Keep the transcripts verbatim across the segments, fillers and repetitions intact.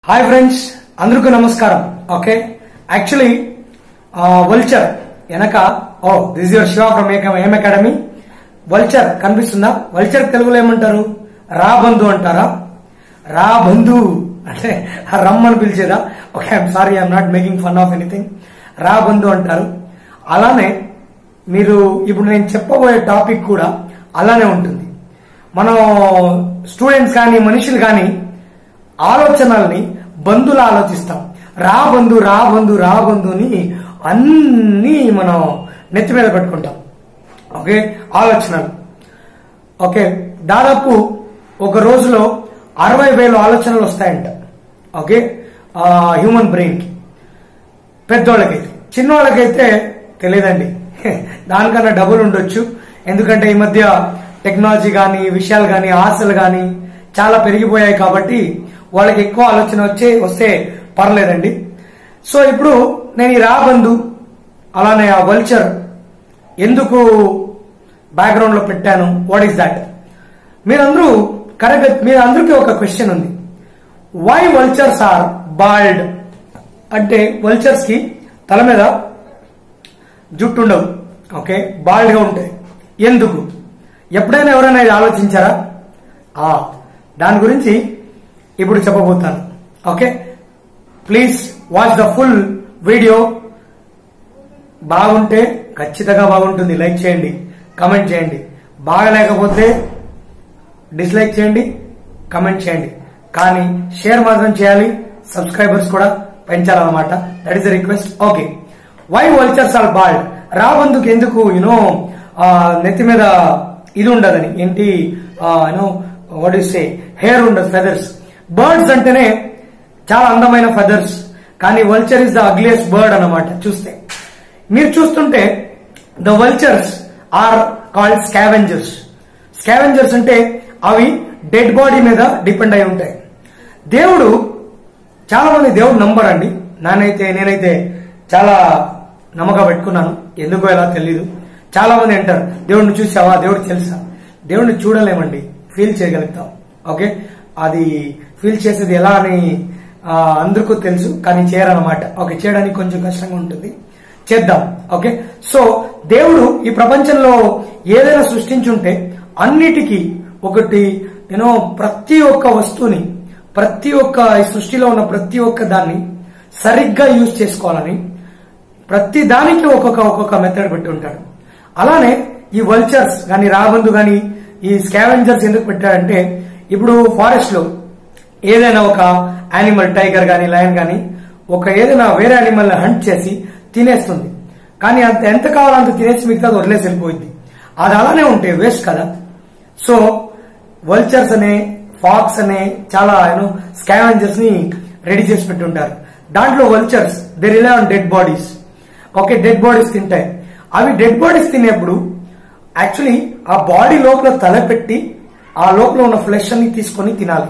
Hi friends, అందరికీ నమస్కారం. Okay, actually vulture వెనక oh this your Shiva from M academy. Vulture కనిపిస్తుందా? వల్చర్ తెలుగులో ఏమంటారు? రా బంధు అంటారా? రా బంధు అంటే రమ్ అని పిలిచేదా? Okay, I'm sorry, I'm not making fun of anything. రా బంధు అంటారు. అలానే మీరు ఇప్పుడు నేను చెప్పబోయే టాపిక్ కూడా అలానే ఉంటుంది. మనం స్టూడెంట్స్ కానీ మనుషులు కానీ ఆలోచనల్ని బంధులా ఆలోచిస్తాం. రా బంధు రా బంధు రా బంధుని అన్ని మనం నెత్తి మీద పెట్టుకుంటాం. ఓకే, ఆలోచనలు. ఓకే, దాదాపు ఒక రోజులో అరవై వేల ఆలోచనలు వస్తాయంట. ఓకే, హ్యూమన్ బ్రెయిన్ కి. పెద్దోళ్ళకైతే, చిన్నోళ్ళకైతే తెలియదండి, దానికన్నా డబుల్ ఉండొచ్చు. ఎందుకంటే ఈ మధ్య టెక్నాలజీ కానీ విషయాలు కానీ ఆశలు కానీ చాలా పెరిగిపోయాయి కాబట్టి వాళ్ళకి ఎక్కువ ఆలోచన వచ్చే వస్తే పర్లేదండి. సో ఇప్పుడు నేను ఈ రాబంధు అలానే ఆ వల్చర్ ఎందుకు బ్యాక్గ్రౌండ్ లో పెట్టాను, వాట్ ఈస్ దాట్? మీరందరూ కరెక్ట్, మీరు అందరికీ ఒక క్వశ్చన్ ఉంది. Why vultures are bald? అంటే వల్చర్స్ కి తల మీద జుట్టు ఉండవు. ఓకే, బాల్డ్ గా ఉంటాయి. ఎందుకు? ఎప్పుడైనా ఎవరైనా ఇది ఆలోచించారా? ఆ దాని గురించి ఇప్పుడు చెప్పబోతాను. Okay, please watch the full video. బాగుంటే ఖచ్చితంగా బాగుంటుంది, లైక్ చేయండి, కమెంట్ చేయండి. బాగలేకపోతే డిస్లైక్ చేయండి, కమెంట్ చేయండి. కానీ షేర్ మాత్రం చేయాలి, సబ్స్క్రైబర్స్ కూడా పెంచాలన్నమాట. That is the request. Okay, why vultures are bald? రాబందుకు ఎందుకు యూనో నెత్తి మీద ఇది ఉండదని, ఏంటి you know what you say, hair ఉండదు, ఫెదర్స్. బర్డ్స్ అంటేనే చాలా అందమైన ఫెదర్స్, కానీ vulture is the ugliest bird అన్నమాట. చూస్తే మీరు చూస్తుంటే the vultures are called scavengers. Scavengers అంటే అవి డెడ్ బాడీ మీద డిపెండ్ అయి ఉంటాయి. దేవుడు, చాలా మంది దేవుడు నమ్మరండి. నానైతే నేనైతే చాలా నమ్మకం పెట్టుకున్నాను. ఎందుకో ఎలా తెలీదు. చాలా మంది అంటారు, దేవుడిని చూసావా, దేవుడు తెలుసా? దేవుడిని చూడలేమండి, ఫీల్ చేయగలుగుతాం. ఓకే, అది ఫీల్ చేసేది ఎలా అని అందరికీ తెలుసు, కానీ చేయరన్నమాట. ఓకే, చేయడానికి కొంచెం కష్టంగా ఉంటుంది, చేద్దాం. ఓకే, సో దేవుడు ఈ ప్రపంచంలో ఏదైనా సృష్టించుంటే అన్నిటికీ ఒకటి యూనో ప్రతి ఒక్క వస్తువుని, ప్రతి ఒక్క ఈ సృష్టిలో ఉన్న ప్రతి ఒక్క దాన్ని సరిగ్గా యూజ్ చేసుకోవాలని ప్రతి దానికి ఒక్కొక్క ఒక్కొక్క మెథడ్ పెట్టి ఉంటాడు. అలానే ఈ వల్చర్స్ కానీ రాబందు కానీ ఈ స్కావెంజర్స్ ఎందుకు పెట్టాడంటే, ఇప్పుడు ఫారెస్ట్ లో ఏదైనా ఒక యానిమల్, టైగర్ గానీ లయన్ గానీ ఒక ఏదైనా వేరే యానిమల్ హంట్ చేసి తినేస్తుంది. కానీ అంత ఎంత కావాలో అంత తినేసి మిగతా వదిలేసి వెళ్ళిపోయింది. అది అలానే ఉంటే వేస్ట్ కదా. సో వల్చర్స్ అనే, ఫాక్స్ అనే చాలా యూనో స్కావెంజర్స్ ని రెడీ చేసి పెట్టి ఉంటారు. దాంట్లో vultures they rely on dead bodies. Okay, dead bodies తింటాయి. అవి డెడ్ బాడీస్ తినేప్పుడు యాక్చువల్లీ ఆ బాడీ లోపల తల పెట్టి ఆ లోపల ఉన్న ఫ్లెష్ అన్ని తీసుకొని తినాలి.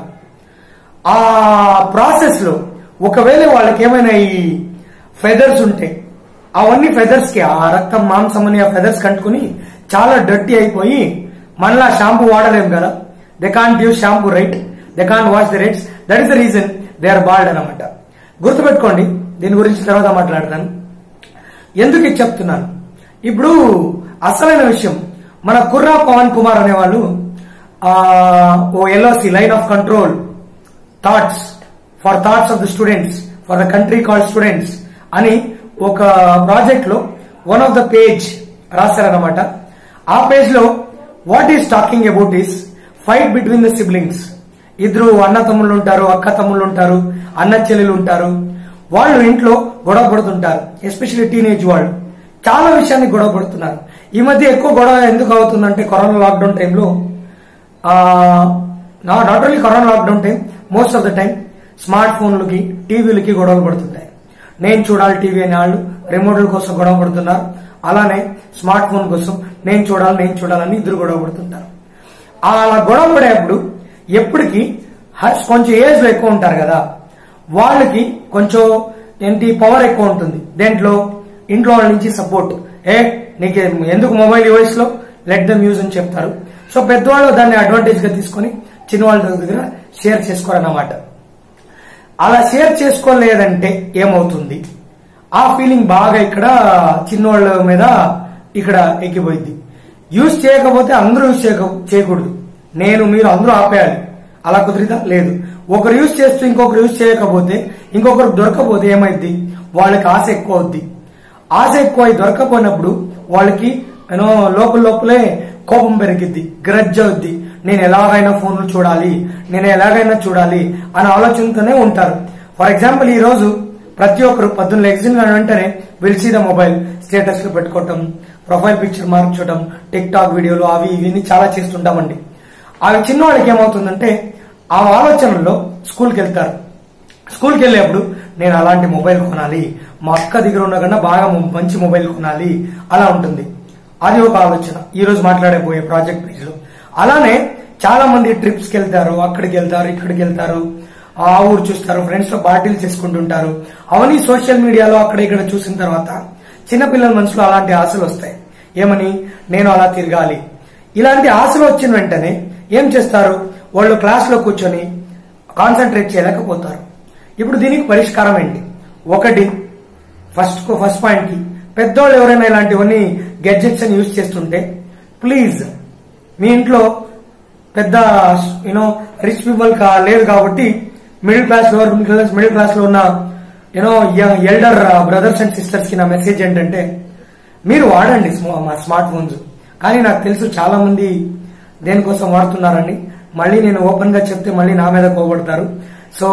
ఆ ప్రాసెస్ లో ఒకవేళ వాళ్ళకి ఏమైనా ఈ ఫెదర్స్ ఉంటే అవన్నీ ఫెదర్స్ కి, ఆ రక్తం మాంసం అని ఆ ఫెదర్స్ కంటుకుని చాలా డర్టీ అయిపోయి మళ్ళా షాంపూ వాడలేము కదా. They can't use shampoo, right? They can't wash the heads. That is the reason they are bald అనమాట. గుర్తుపెట్టుకోండి, దీని గురించి తర్వాత మాట్లాడతాను. ఎందుకు ఇది చెప్తున్నాను? ఇప్పుడు అసలైన విషయం, మన కుర్రా పవన్ కుమార్ అనేవాళ్ళు oh LOC, line of control, thoughts for thoughts of the students for the country called students అని ఒక ప్రాజెక్ట్ లో వన్ ఆఫ్ ద పేజ్ రాశారనమాట. ఆ పేజ్ లో what is talking about is fight between the siblings. ఇద్దరు అన్న తమ్ముళ్ళు ఉంటారు, అక్క తమ్ముళ్ళు ఉంటారు, అన్న చెల్లెలు ఉంటారు. వాళ్ళు ఇంట్లో గొడవ పడుతుంటారు. ఎస్పెషల్లీ టీనేజ్ వాళ్ళు చాలా విషయాన్ని గొడవ పడుతున్నారు. ఈ మధ్య ఎక్కువ గొడవ ఎందుకు అవుతుందంటే, కరోనా లాక్డౌన్ టైంలో, not only corona lockdown time, most of the time smart ఫోన్లకి, టీవీలకి గొడవలు పడుతుంటాయి. నేను చూడాలి టీవీ అనే వాళ్ళు రిమోట్ల కోసం గొడవ పడుతున్నారు. అలానే స్మార్ట్ ఫోన్ కోసం నేను చూడాలి నేను చూడాలని ఇద్దరు గొడవ పడుతుంటారు. అలా గొడవ పడేప్పుడు ఎప్పటికీ కొంచెం ఏజ్ లో ఎక్కువ ఉంటారు కదా, వాళ్ళకి కొంచెం ఏంటి పవర్ ఎక్కువ ఉంటుంది. దేంట్లో? ఇంట్లో వాళ్ళ నుంచి సపోర్ట్. ఏ నీకు ఎందుకు మొబైల్ ఈ వయసులో, లెట్ దమ్ యూజ్ అని చెప్తారు. సో పెద్దవాళ్ళు దాన్ని అడ్వాంటేజ్ గా తీసుకుని చిన్నవాళ్ళ దగ్గర షేర్ చేసుకోరన్నమాట. అలా షేర్ చేసుకోలేదంటే ఏమవుతుంది? ఆ ఫీలింగ్ బాగా ఇక్కడ చిన్నోళ్ళ మీద ఇక్కడ ఎక్కిపోయింది. యూజ్ చేయకపోతే అందరూ యూజ్ చేయక చేయకూడదు, నేను మీరు అందరూ ఆపేయాలి. అలా కుదిరిదా? లేదు. ఒకరు యూజ్ చేస్తూ ఇంకొకరు యూజ్ చేయకపోతే ఇంకొకరు దొరకపోతే ఏమైంది? వాళ్ళకి ఆశ ఎక్కువ అవుద్ది. ఆశ ఎక్కువ దొరకపోయినప్పుడు వాళ్ళకి యూనో లోపల లోపలే కోపం పెరిగిద్ది, గ్రడ్జ్ అవుద్ది. నేను ఎలాగైనా ఫోన్లు చూడాలి, నేను ఎలాగైనా చూడాలి అనే ఆలోచనతోనే ఉంటారు. ఫర్ ఎగ్జాంపుల్, ఈ రోజు ప్రతి ఒక్కరు పొద్దున్న లెగ్జిన్ వెంటనే will see the mobile, status లో పెట్టుకోవటం, ప్రొఫైల్ పిక్చర్ మార్చడం, టిక్ టాక్ వీడియోలు అవి ఇవి చాలా చేస్తుంటామండి. అవి చిన్నవాళ్ళకి ఏమవుతుందంటే ఆ ఆలోచనలో స్కూల్కి వెళ్తారు. స్కూల్కి వెళ్ళేప్పుడు నేను అలాంటి మొబైల్ కొనాలి, మా అక్క దగ్గర ఉన్న కన్నా బాగా మంచి మొబైల్ కొనాలి అలా ఉంటుంది. అది ఒక ఆలోచన ఈ రోజు మాట్లాడబోయే ప్రాజెక్ట్ పేజ్ లో. అలానే చాలా మంది ట్రిప్స్ కి వెళ్తారు, అక్కడికి వెళ్తారు, ఇక్కడికి వెళ్తారు, ఆ ఊరు చూస్తారు, ఫ్రెండ్స్ తో పార్టీలు చేసుకుంటుంటారు. అవన్నీ సోషల్ మీడియాలో అక్కడ ఇక్కడ చూసిన తర్వాత చిన్నపిల్లల మనసులో అలాంటి ఆశలు వస్తాయి. ఏమని? నేను అలా తిరగాలి. ఇలాంటి ఆశలు వచ్చిన వెంటనే ఏం చేస్తారు? వాళ్ళు క్లాస్ లో కూర్చొని కాన్సన్ట్రేట్ చేయలేకపోతారు. ఇప్పుడు దీనికి పరిష్కారం ఏంటి? ఒకటి, ఫస్ట్ ఫస్ట్ పాయింట్ కి పెద్దోళ్ళు ఎవరైనా ఇలాంటివన్నీ గెడ్జెట్స్ అని యూజ్ చేస్తుంటే ప్లీజ్, మీ ఇంట్లో పెద్ద యూనో రిచ్ పీపుల్ లేదు కాబట్టి middle class lower middle class లో ఉన్న you know elder brothers and sisters కి నా మెసేజ్ ఏంటంటే, మీరు వాడండి స్మార్ట్ ఫోన్స్. కానీ నాకు తెలుసు చాలా మంది దేనికోసం వాడుతున్నారని. మళ్ళీ నేను ఓపెన్ గా చెప్తే మళ్ళీ నా మీద కోపడతారు. సో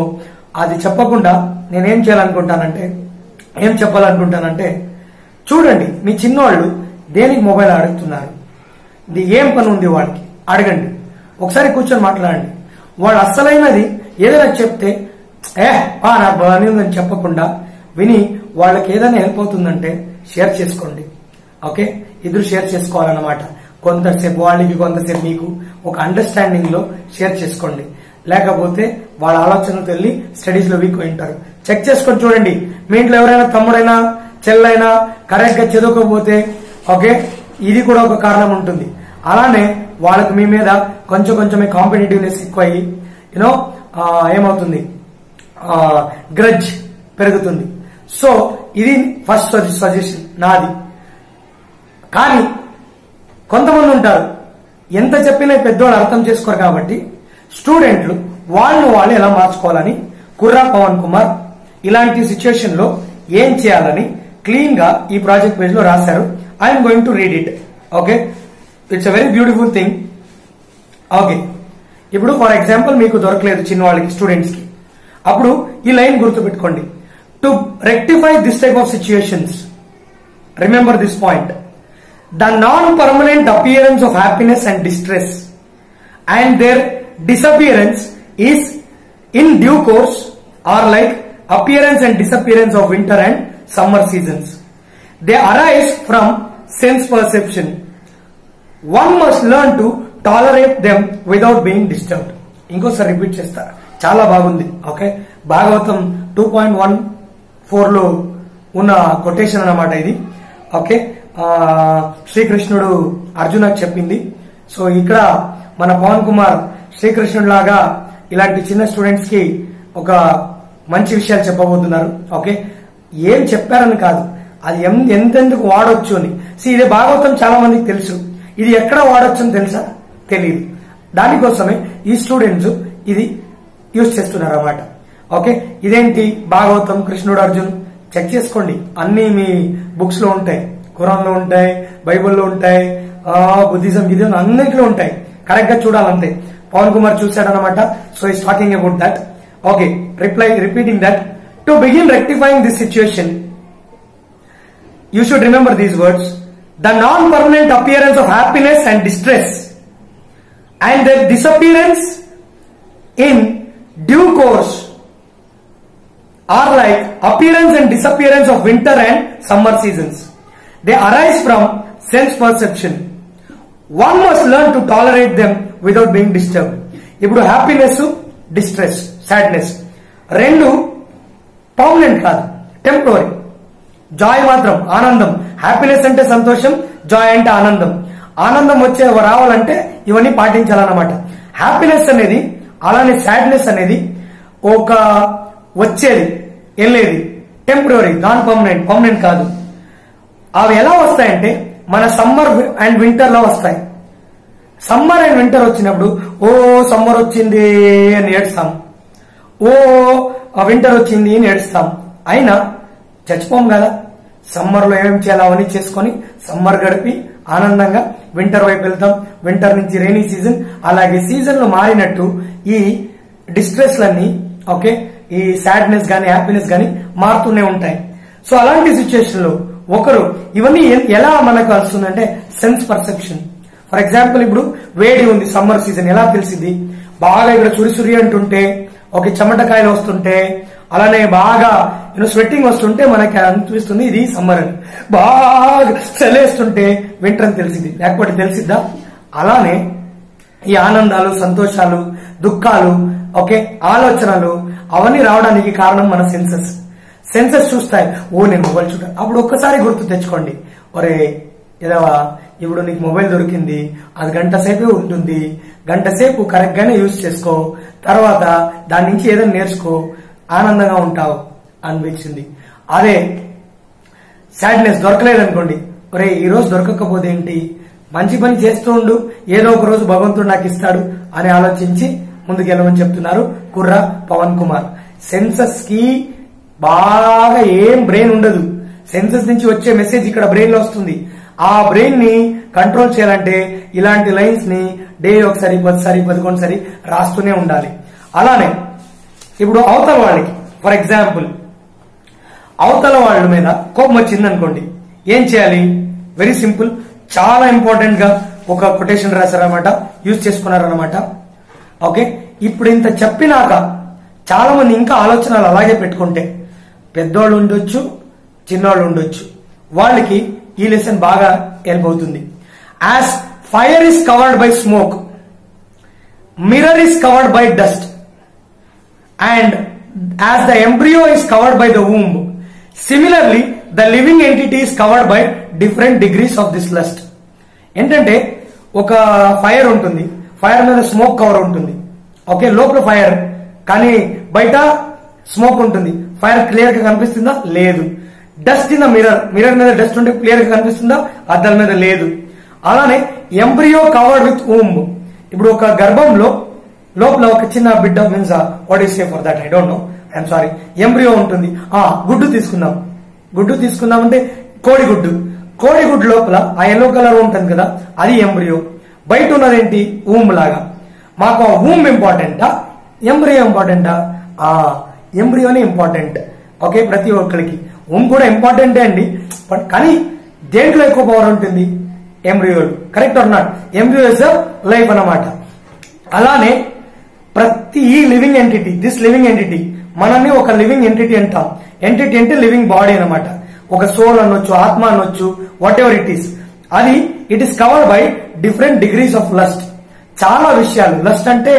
అది చెప్పకుండా నేనేం చేయాలనుకుంటానంటే ఏం చెప్పాలనుకుంటానంటే చూడండి, మీ చిన్నోళ్ళు దేనికి మొబైల్ అడుగుతున్నారు, ఇది ఏం పని ఉంది వాడికి అడగండి. ఒకసారి కూర్చొని మాట్లాడండి. వాడు అస్సలైనది ఏదైనా చెప్తే ఏ నాకు బాగానే ఉందని చెప్పకుండా విని వాళ్ళకి ఏదైనా హెల్ప్ అవుతుందంటే షేర్ చేసుకోండి. ఓకే, ఇద్దరు షేర్ చేసుకోవాలన్నమాట. కొంతసేపు వాళ్ళకి, కొంతసేపు మీకు ఒక అండర్స్టాండింగ్ లో షేర్ చేసుకోండి. లేకపోతే వాళ్ళ ఆలోచనకు వెళ్ళి స్టడీస్ లో వీక్ ఉంటారు. చెక్ చేసుకొని చూడండి. మీ ఇంట్లో ఎవరైనా తమ్ముడైనా చెల్లైనా కరెక్ట్ గా చదువుకోకపోతే ఓకే, ఇది కూడా ఒక కారణం ఉంటుంది. అలానే వాళ్ళకి మీ మీద కొంచెం కొంచెమే కాంపిటేటివ్నెస్ ఎక్కువ అయ్యి యూనో ఏమవుతుంది, గ్రడ్జ్ పెరుగుతుంది. సో ఇది ఫస్ట్ సజెషన్ నాది. కానీ కొంతమంది ఉంటారు, ఎంత చెప్పినా పెద్దోళ్ళు అర్థం చేసుకోరు కాబట్టి స్టూడెంట్లు వాళ్ళు వాళ్ళు ఎలా మార్చుకోవాలని కుర్రా పవన్ కుమార్ ఇలాంటి సిచ్యువేషన్ లో ఏం చేయాలని క్లీన్ గా ఈ ప్రాజెక్ట్ పేజ్ లో రాశారు. I'm going to read it. Okay, it's a very beautiful thing. Okay, ఇప్పుడు ఫర్ ఎగ్జాంపుల్ మీకు దొరకలేదు చిన్న వాళ్ళకి, స్టూడెంట్స్ కి, అప్పుడు ఈ లైన్ గుర్తుపెట్టుకోండి. To rectify this type of situations, remember this point. The non-permanent appearance of happiness and distress and their disappearance is in due course are like appearance and disappearance of winter and summer seasons. They arise from sense perception. One must learn to tolerate them without being disturbed. ఇంకోసారి repeat చేస్తా, చాలా బాగుంది. Okay, Bhagavatam two point one four లో ఉన్న quotation అన్నమాట ఇది. Okay, శ్రీకృష్ణుడు అర్జునకు చెప్పింది. సో ఇక్కడ మన పవన్ కుమార్ శ్రీకృష్ణుడు లాగా ఇలాంటి చిన్న స్టూడెంట్స్ కి ఒక మంచి విషయాలు చెప్పబోతున్నారు. ఓకే, ఏం చెప్పారని కాదు, అది ఎంతెందుకు వాడొచ్చు అని. సో ఇది భాగవతం చాలా మందికి తెలుసు, ఇది ఎక్కడ వాడొచ్చు అని తెలుసా? తెలియదు. దానికోసమే ఈ స్టూడెంట్స్ ఇది యూజ్ చేస్తున్నారు అన్నమాట. ఓకే, ఇదేంటి భాగవతం, కృష్ణుడు, అర్జున్ చెక్ చేసుకోండి. అన్ని మీ బుక్స్ లో ఉంటాయి, ఖురాన్ లో ఉంటాయి, బైబుల్లో ఉంటాయి, బుద్ధిజం గిజం అన్నింటిలో ఉంటాయి. కరెక్ట్ గా చూడాలంతే. పవన్ కుమార్ చూశాడనమాట. So is talking about that. Okay, reply repeating that. To begin rectifying this situation, you should remember these words. The non permanent appearance of happiness and distress and the disappearance in due course are like appearance and disappearance of winter and summer seasons. They arise from sense perception. One must learn to tolerate them without being disturbed. ఇప్పుడు happiness, distress, sadness రెండు permanent కాదు, temporary. Joy మాత్రం ఆనందం. Happiness అంటే సంతోషం, Joy అంటే ఆనందం. ఆనందం వచ్చే రావాలంటే ఇవన్నీ పాటించాలన్నమాట. హ్యాపీనెస్ అనేది అలానే సాడ్నెస్ అనేది ఒక వచ్చేది వెళ్ళేది టెంపరీ, నాన్ పర్మనెంట్, పర్మనెంట్ కాదు. అవి ఎలా వస్తాయంటే మన సమ్మర్ అండ్ వింటర్ లో వస్తాయి. సమ్మర్ అండ్ వింటర్ వచ్చినప్పుడు ఓ సమ్మర్ వచ్చింది అని ఏడుస్తాం, ఓ వింటర్ వచ్చింది అని ఏడుస్తాం. అయినా చచ్చిపోం కదా. సమ్మర్ లో ఏమేమి చేయాలో అవన్నీ చేసుకొని సమ్మర్ గడిపి ఆనందంగా వింటర్ వైపు వెళ్తాం. వింటర్ నుంచి రైనీ సీజన్, అలాగే సీజన్లు మారినట్టు ఈ డిస్ట్రెస్లన్నీ ఓకే ఈ సాడ్నెస్ గానీ హ్యాపీనెస్ గానీ మారుతూనే ఉంటాయి. సో అలాంటి సిచ్యుయేషన్ లో ఒకరు ఇవన్నీ ఎలా మనకు వస్తుందంటే సెన్స్ పర్సెప్షన్. ఫర్ ఎగ్జాంపుల్ ఇప్పుడు వేడి ఉంది, సమ్మర్ సీజన్, ఎలా తెలిసింది? బాగా ఇక్కడ చురిచురి అంటుంటే, ఒక చెమటకాయలు వస్తుంటే, అలానే బాగా యూనో స్వెట్టింగ్ వస్తుంటే మనకి అనిపిస్తుంది ఇది సమ్మర్ అని. బాగా చలేస్తుంటే వింటర్ అని తెలిసింది, లేకపోతే తెలిసిద్దా? అలానే ఈ ఆనందాలు, సంతోషాలు, దుఃఖాలు, ఓకే ఆలోచనలు అవన్నీ రావడానికి కారణం మన సెన్సెస్. సెన్సెస్ చూస్తాయి. ఓ నేను మొబైల్ చూడాలి, అప్పుడు ఒక్కసారి గుర్తు తెచ్చుకోండి, ఒరే ఏదవా ఇప్పుడు నీకు మొబైల్ దొరికింది, అది గంట సేపే ఉంటుంది, గంట సేపు కరెక్ట్ గానే యూజ్ చేసుకో, తర్వాత దాని నుంచి ఏదైనా నేర్చుకో, ఆనందంగా ఉంటావు అనిపించింది. అదే సాడ్నెస్ దొరకలేదనుకోండి, ఒరే ఈ రోజు దొరకకపోతే ఏంటి, మంచి పని చేస్తూ ఉండు, ఏదో ఒక రోజు భగవంతుడు నాకు ఇస్తాడు అని ఆలోచించి ముందుకెళ్ళమని చెప్తున్నారు కుర్ర పవన్ కుమార్. సెన్సస్ కి బాగా ఏం బ్రెయిన్ ఉండదు, సెన్సస్ నుంచి వచ్చే మెసేజ్ ఇక్కడ బ్రెయిన్ లో వస్తుంది. ఆ బ్రెయిన్ ని కంట్రోల్ చేయాలంటే ఇలాంటి లైన్స్ ని డే ఒకసారి పదిసారి పదకొండుసారి రాస్తూనే ఉండాలి. అలానే ఇప్పుడు అవతల వాళ్ళకి ఫర్ ఎగ్జాంపుల్ అవతల వాళ్ళ మీద కోపం వచ్చింది అనుకోండి, ఏం చేయాలి? వెరీ సింపుల్, చాలా ఇంపార్టెంట్ గా ఒక కొటేషన్ రాశారనమాట, యూజ్ చేసుకున్నారనమాట. ఓకే, ఇప్పుడు ఇంత చెప్పినాక చాలా మంది ఇంకా ఆలోచనలు అలాగే పెట్టుకుంటే, పెద్దోళ్ళు ఉండొచ్చు, చిన్నోళ్ళు ఉండొచ్చు, వాళ్ళకి ఈ లెసన్ బాగా హెల్ప్ అవుతుంది. As fire is covered by smoke, mirror is covered by dust, and as the embryo is covered by the womb, similarly the living entity is covered by different degrees of this lust. ఏంటంటే ఒక fire ఉంటుంది, fire మీద smoke cover ఉంటుంది, okay లోపల fire కానీ బయట smoke ఉంటుంది. Fire clear గా కనిపిస్తుందా? లేదు. Dust in the mirror, mirror మీద డస్ట్ ఉంటే క్లియర్ గా కనిపిస్తుందా? అద్దాల మీద లేదు. అలానే ఎంబ్రియో కవర్డ్ విత్ womb, ఇప్పుడు ఒక గర్భంలో లోపల ఒక చిన్న బిడ్డ means what is say for that I don't know, I'm sorry, embryo ఉంటుంది. ఆ గుడ్డు తీసుకుందాం, గుడ్డు తీసుకుందాం అంటే కోడి గుడ్డు, కోడి గుడ్డు లోపల ఆ ఎల్లో కలర్ ఉంటుంది కదా, అది ఎంబ్రియో. బయట ఉన్నదేంటి? ఊమ్ లాగా. మాకు ఆ ఊమ్ ఇంపార్టెంటా, ఎంబ్రియో ఇంపార్టెంటా? ఆ ఎంబ్రియోనే ఇంపార్టెంట్. ఓకే, ప్రతి ఒక్కరికి ఊమ్ కూడా ఇంపార్టెంటే అండి, బట్ కానీ దేంట్లో ఎక్కువ పవర్ ఉంటుంది? ఎంబ్రియోలు. Correct or not? Embryo is life అన్నమాట. అలానే ప్రతి ఈ living entity, this living entity, మనల్ని ఒక లివింగ్ ఎంటిటీ అంటాం. ఎంటిటీ అంటే లివింగ్ బాడీ అన్నమాట. ఒక సోల్ అనొచ్చు, ఆత్మ అనొచ్చు, వాట్ ఎవర్ ఇట్ ఈస్. అది it is covered by different degrees of lust. చాలా విషయాలు. లస్ట్ అంటే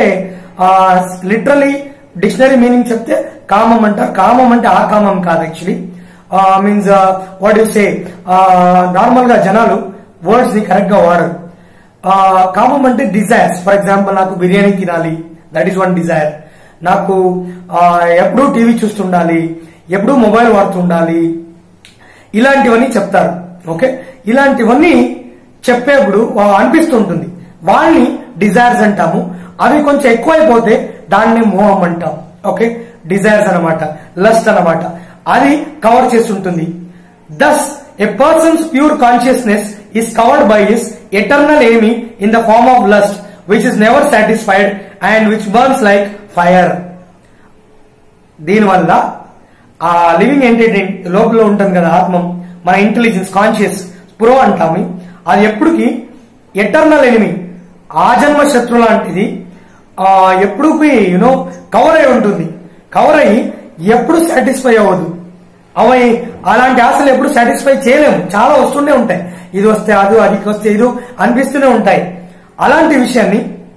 లిటరలీ డిక్షనరీ మీనింగ్ చెప్తే కామం అంటారు. కామం అంటే ఆ కామం కాదు, actually means what you say, normal గా జనాలు వర్డ్స్ ని కరెక్ట్ గా వాడరు. కామం అంటే డిజైర్స్. ఫర్ ఎగ్జాంపుల్ నాకు బిర్యానీ తినాలి, దట్ ఈస్ వన్ డిజైర్. నాకు ఎప్పుడూ టీవీ చూస్తుండాలి, ఎప్పుడూ మొబైల్ వాడుతుండాలి, ఇలాంటివన్నీ చెప్తారు. ఓకే, ఇలాంటివన్నీ చెప్పేప్పుడు అనిపిస్తుంటుంది, వాళ్ళని డిజైర్స్ అంటాము. అవి కొంచెం ఎక్కువైపోతే దాన్ని మోహం అంటాం. ఓకే, డిజైర్స్ అనమాట, లస్ట్ అనమాట. అది కవర్ చేస్తుంటుంది. Thus a person's pure consciousness is covered by his eternal aim in the form of lust which is never satisfied and which burns like fire. దీనివల్ల ఆ లివింగ్ ఎంటిటీ లోపల ఉంటుంది కదా ఆత్మ, మన ఇంటెలిజెన్స్, కాన్షియస్, స్ప్రో అంటాము. అది ఎప్పటికీ ఎటర్నల్ ఎనిమి, ఆజన్మ శత్రు లాంటిది. ఎప్పుడు యూనో కవర్ అయి ఉంటుంది. కవర్ అయ్యి ఎప్పుడు సాటిస్ఫై అవ్వదు. అవి అలాంటి ఆశలు ఎప్పుడు సాటిస్ఫై చేయలేము. చాలా వస్తూనే ఉంటాయి, ఇది వస్తే అది, అది వస్తే ఇది అనిపిస్తూనే ఉంటాయి. అలాంటి విషయాన్ని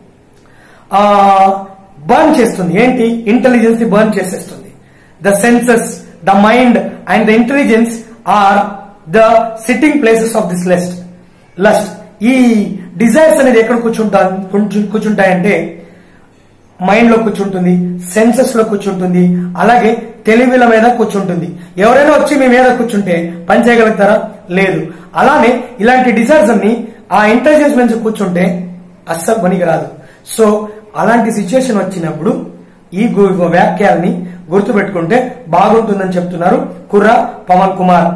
బర్న్ చేస్తుంది. ఏంటి? ఇంటెలిజెన్స్ ని బర్న్ చేసేస్తుంది. The senses, the mind and the intelligence are the sitting places of this lust lust ఈ డిజైర్స్ అనేది ఎక్కడ కూర్చుంటా కూర్చుంటాయంటే మైండ్ లో కూర్చుంటుంది, సెన్సెస్ లో కూర్చుంటుంది, అలాగే తెలివిల మీద కూర్చుంటుంది. ఎవరైనా వచ్చి మీ మీద కూర్చుంటే పని చేయగలుగుతారా? లేదు. అలానే ఇలాంటి డిజార్డర్స్ ని ఆ ఇంటెలిజెన్స్ మీద కూర్చుంటే అస్సలు పనికి రాదు. సో అలాంటి సిచ్యుయేషన్ వచ్చినప్పుడు ఈ వాక్యాలని గుర్తుపెట్టుకుంటే బాగుంటుందని చెప్తున్నారు Kurra Pavan Kumar.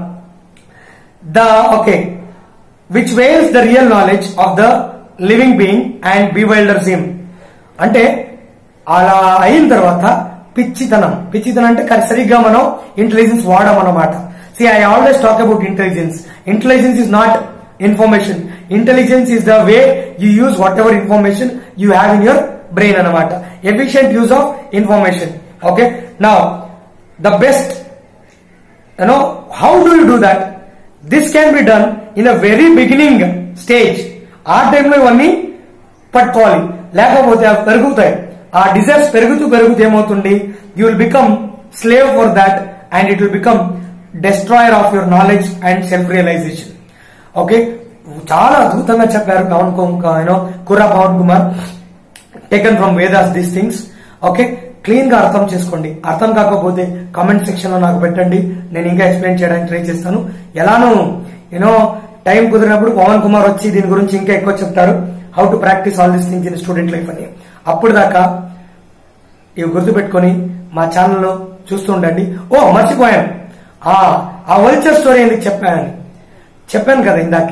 The okay which veils the real knowledge of the living being and bewilders him. అంటే అలా అయిన తర్వాత పిచ్చితనం పిచ్చితనం అంటే సరిగ్గా మనం ఇంటెలిజెన్స్ వాడమన్నమాట. See I always talk about intelligence. Intelligence is not information. Intelligence is the way you use whatever information you have in your brain అన్నమాట. Efficient use of information. Okay, now the best you know how do you do that? This can be done in a very beginning stage. ఆ టైంలో ఇవన్నీ పట్టుకోవాలి, లేకపోతే అవి పెరుగుతాయి. ఆ desires పెరుగుతూ పెరుగుతూ ఏమవుతుంది, you will become slave for that and it will become destroyer of your knowledge and self realization. Okay, చాలా అద్భుతంగా చెప్పారు Pavan Kumar, Kurra Pavan Kumar, taken from Vedas these things. Okay, clean గా అర్థం చేసుకోండి. అర్థం కాకపోతే కామెంట్ సెక్షన్ లో నాకు పెట్టండి, నేను ఇంకా ఎక్స్ప్లెయిన్ చేయడానికి ట్రై చేస్తాను. ఎలానో యూనో టైం కుదిరినప్పుడు పవన్ కుమార్ వచ్చి దీని గురించి ఇంకా ఎక్కువ చెప్తారు, how to practice all these things in student life అని. అప్పుడు దాకా ఇవి గుర్తుపెట్టుకుని మా ఛానల్లో చూస్తూ ఉండండి. ఓ మర్చిపోయాను, ఆ వల్చర్ స్టోరీ ఎందుకు చెప్పానని చెప్పాను కదా ఇందాకే.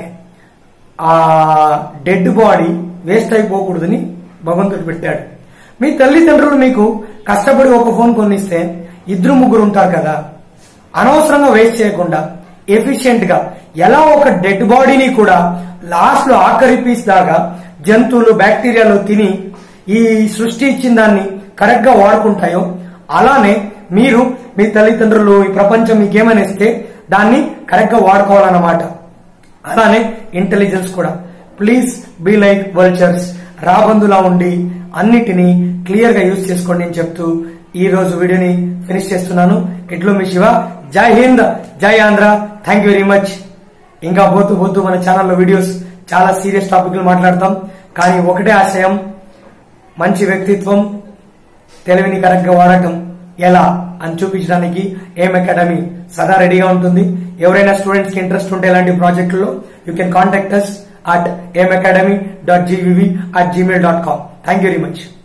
ఆ డెడ్ బాడీ వేస్ట్ అయిపోకూడదని భగవంతుడు పెట్టాడు. మీ తల్లిదండ్రులు మీకు కష్టపడి ఒక ఫోన్ కొనిస్తే ఇద్దరు ముగ్గురు ఉంటారు కదా, అనవసరంగా వేస్ట్ చేయకుండా ఎఫిషియెంట్ గా ఎలా ఒక డెడ్ బాడీని కూడా లాస్ట్ లో ఆఖరి పీస్ దాకా జంతువులు బ్యాక్టీరియాలు తిని ఈ సృష్టి ఇచ్చిన దాన్ని కరెక్ట్ గా వాడుకుంటాయో, అలానే మీరు మీ తల్లిదండ్రులు ఈ ప్రపంచం మీకేమైనా ఇస్తే దాన్ని కరెక్ట్ గా వాడుకోవాలన్నమాట. అలానే ఇంటెలిజెన్స్ కూడా. Please be like vultures. రాబందులా ఉండి అన్నిటినీ క్లియర్ గా యూజ్ చేసుకోండి అని చెప్తూ ఈ రోజు వీడియోని ఫినిష్ చేస్తున్నాను. ఇట్లు మీ Shiva. Jai Hind, Jai Andhra. Thank you very much. ఇంకా పోతూ పోతూ మన ఛానల్లో వీడియోస్ చాలా సీరియస్ టాపిక్లు మాట్లాడతాం, కానీ ఒకటే ఆశయం, మంచి వ్యక్తిత్వం, తెలివిని కరెక్ట్ గా వాడటం ఎలా అని చూపించడానికి ఏం అకాడమీ సదా రెడీగా ఉంటుంది. ఎవరైనా స్టూడెంట్స్ కి ఇంట్రెస్ట్ ఉంటే ఇలాంటి ప్రాజెక్టుల్లో you can contact us at aim academy dot g v v at gmail dot com. Thank you very much.